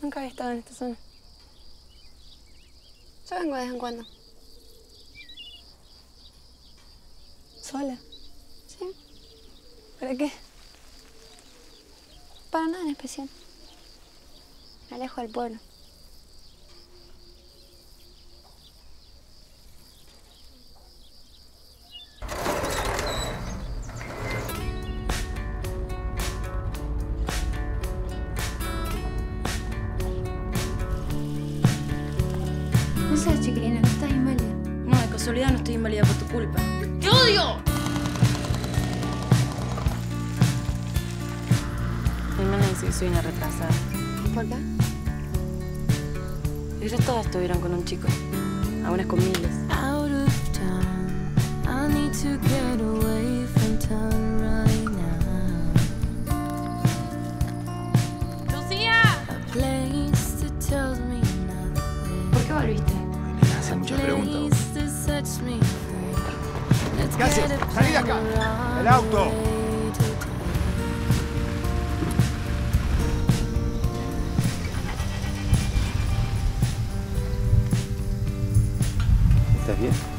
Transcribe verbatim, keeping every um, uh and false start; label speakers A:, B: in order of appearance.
A: Nunca había estado en esta zona. Yo vengo de vez en cuando. ¿Sola? Sí. ¿Para qué? Para nada en especial. Me alejo del pueblo. No seas chiquilina, no estás inválida.
B: No, de casualidad no estoy inválida por tu culpa. ¡Te odio! Mi hermana dice que soy una retrasada.
A: ¿Por qué?
B: Ellos todas estuvieron con un chico. Algunas con miles.
C: Out of town, I need to get away from town right now.
B: ¡Lucía!
C: A place that tells me nothing.
A: ¿Por qué volviste?
D: Me hace muchas preguntas.
C: Place that sets me free. Let's
D: ¿Qué haces?
C: get a
D: ¡Salí de acá!
C: plan
D: ¡El auto!
C: away to town.
D: ¿Estás bien?